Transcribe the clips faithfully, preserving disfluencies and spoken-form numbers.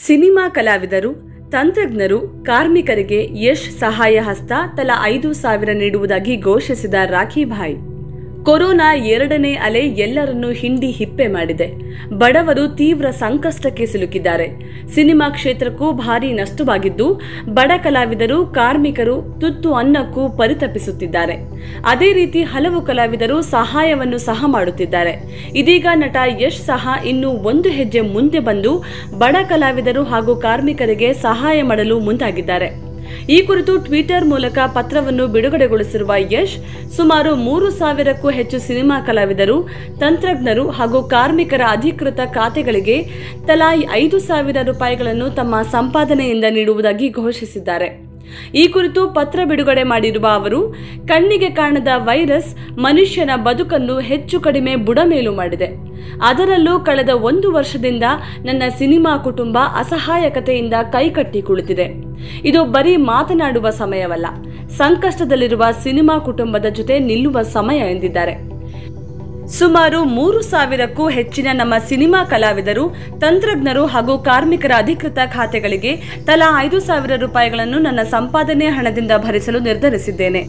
Cinema ಕಲಾವಿದರು, ತಂತ್ರಜ್ಞರು, ಕಾರ್ಮಿಕರಿಗೆ ಯಶ್ ಸಹಾಯ ಹಸ್ತ ತಲಾ ಐದು ಸಾವಿರ ನೀಡುವುದಾಗಿ ಘೋಷಿಸಿದ ರಾಖಿ ಭಾಯ್. ಕೊರೋನಾ ಎರಡನೇ ಅಲೆ ಎಲ್ಲರನ್ನೂ ಹಿಂಡಿ ಹಿಪ್ಪೆ ಮಾಡಿದೆ. ಬಡವರು ತೀವ್ರ ಸಂಕಷ್ಟಕ್ಕೆ ಸಿಲುಕಿದ್ದಾರೆ. ಸಿನಿಮಾ ಕ್ಷೇತ್ರಕ್ಕೂ ಭಾರೀ ನಷ್ಟವಾಗಿದ್ದು, ಬಡ ಕಲಾವಿದರು, ಕಾರ್ಮಿಕರು ತುತ್ತು ಅನ್ನಕ್ಕೂ ಪರಿತಪಿಸುತ್ತಿದ್ದಾರೆ. ಅದೇ ರೀತಿ ಹಲವು ಕಲಾವಿದರು ಸಹಾಯವನ್ನು ಸಹ ಮಾಡುತ್ತಿದ್ದಾರೆ. ಇದೀಗ ನಟ ಯಶ್ ಸಹ ಇನ್ನೂ ಒಂದು ಹೆಜ್ಜೆ ಮುಂದೆ ಬಂದು ಬಡ ಕಲಾವಿದರು ಹಾಗೂ ಕಾರ್ಮಿಕರಿಗೆ ಸಹಾಯ ಮಾಡಲು ಮುಂದಾಗಿದ್ದಾರೆ. ಈ ಕುರಿತು ಟ್ವಿಟರ್ ಮೂಲಕ ಪತ್ರವನ್ನು ಬಿಡುಗಡೆಗೊಳಿಸಿರುವ ಯಶ್, ಸುಮಾರು ಮೂರು ಸಾವಿರಕ್ಕೂ ಹೆಚ್ಚು ಸಿನಿಮಾ ಕಲಾವಿದರು, ತಂತ್ರಜ್ಞರು ಹಾಗೂ ಕಾರ್ಮಿಕರ ಅಧಿಕೃತ ಖಾತೆಗಳಿಗೆ ತಲಾ ಐದು ಸಾವಿರ ರೂಪಾಯಿಗಳನ್ನು ತಮ್ಮ ಸಂಪಾದನೆಯಿಂದ ನೀಡುವುದಾಗಿ ಘೋಷಿಸಿದ್ದಾರೆ. ಈ ಕುರಿತು ಪತ್ರ ಬಿಡುಗಡೆ ಮಾಡಿರುವ ಅವರು, ಕಣ್ಣಿಗೆ ಕಾಣದ ವೈರಸ್ ಮನುಷ್ಯನ ಬದುಕನ್ನು ಹೆಚ್ಚು ಕಡಿಮೆ ಬುಡಮೇಲು ಮಾಡಿದೆ. ಅದರಲ್ಲೂ ಕಳೆದ ಒಂದು ವರ್ಷದಿಂದ ನನ್ನ ಸಿನಿಮಾ ಕುಟುಂಬ ಅಸಹಾಯಕತೆಯಿಂದ ಕೈಕಟ್ಟಿ ಕುಳಿತಿದೆ. ಇದು ಬರೀ ಮಾತನಾಡುವ ಸಮಯವಲ್ಲ, ಸಂಕಷ್ಟದಲ್ಲಿರುವ ಸಿನಿಮಾ ಕುಟುಂಬದ ಜೊತೆ ನಿಲ್ಲುವ ಸಮಯ ಎಂದಿದ್ದಾರೆ. ಸುಮಾರು ಮೂರು ಸಾವಿರಕ್ಕೂ ಹೆಚ್ಚಿನ ನಮ್ಮ ಸಿನಿಮಾ ಕಲಾವಿದರು, ತಂತ್ರಜ್ಞರು ಹಾಗೂ ಕಾರ್ಮಿಕರ ಅಧಿಕೃತ ಖಾತೆಗಳಿಗೆ ತಲಾ ಐದು ಸಾವಿರ ರೂಪಾಯಿಗಳನ್ನು ನನ್ನ ಸಂಪಾದನೆ ಹಣದಿಂದ ಭರಿಸಲು ನಿರ್ಧರಿಸಿದ್ದೇನೆ.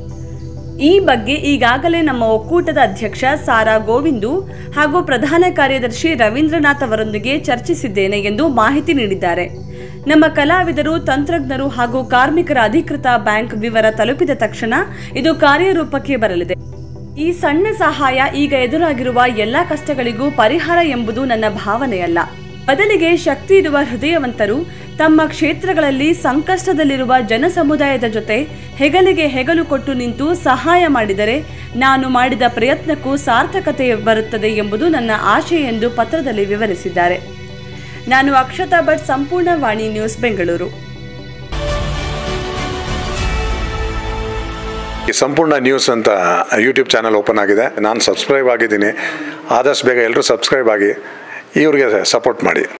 ಈ ಬಗ್ಗೆ ಈಗಾಗಲೇ ನಮ್ಮ ಒಕ್ಕೂಟದ ಅಧ್ಯಕ್ಷ ಸಾರಾ ಗೋವಿಂದು ಹಾಗೂ ಪ್ರಧಾನ ಕಾರ್ಯದರ್ಶಿ ರವೀಂದ್ರನಾಥ್ ಅವರೊಂದಿಗೆ ಚರ್ಚಿಸಿದ್ದೇನೆ ಎಂದು ಮಾಹಿತಿ ನೀಡಿದ್ದಾರೆ. ನಮ್ಮ ಕಲಾವಿದರು, ತಂತ್ರಜ್ಞರು ಹಾಗೂ ಕಾರ್ಮಿಕರ ಅಧಿಕೃತ ಬ್ಯಾಂಕ್ ವಿವರ ತಲುಪಿದ ತಕ್ಷಣ ಇದು ಕಾರ್ಯರೂಪಕ್ಕೆ ಬರಲಿದೆ. ಈ ಸಣ್ಣ ಸಹಾಯ ಈಗ ಎದುರಾಗಿರುವ ಎಲ್ಲಾ ಕಷ್ಟಗಳಿಗೂ ಪರಿಹಾರ ಎಂಬುದು ನನ್ನ ಭಾವನೆಯಲ್ಲ. ಬದಲಿಗೆ ಶಕ್ತಿ ಇರುವ ಹೃದಯವಂತರು ತಮ್ಮ ಕ್ಷೇತ್ರಗಳಲ್ಲಿ ಸಂಕಷ್ಟದಲ್ಲಿರುವ ಜನ ಸಮುದಾಯದ ಜೊತೆ ಹೆಗಲಿಗೆ ಹೆಗಲು ಕೊಟ್ಟು ನಿಂತು ಸಹಾಯ ಮಾಡಿದರೆ ನಾನು ಮಾಡಿದ ಪ್ರಯತ್ನಕ್ಕೂ ಸಾರ್ಥಕತೆ ಬರುತ್ತದೆ ಎಂಬುದು ನನ್ನ ಆಶಯ ಎಂದು ಪತ್ರದಲ್ಲಿ ವಿವರಿಸಿದ್ದಾರೆ. ನಾನು ಅಕ್ಷತಾ ಭಟ್, ಸಂಪೂರ್ಣ ವಾಣಿ ನ್ಯೂಸ್, ಬೆಂಗಳೂರು. ಸಂಪೂರ್ಣ ನ್ಯೂಸ್ ಅಂತ ಯೂಟ್ಯೂಬ್ ಚಾನಲ್ ಓಪನ್ ಆಗಿದೆ. ನಾನು ಸಬ್ಸ್ಕ್ರೈಬ್ ಆಗಿದ್ದೀನಿ. ಆದಷ್ಟು ಬೇಗ ಎಲ್ಲರೂ ಸಬ್ಸ್ಕ್ರೈಬ್ ಆಗಿ ಇವ್ರಿಗೆ ಸಪೋರ್ಟ್ ಮಾಡಿ.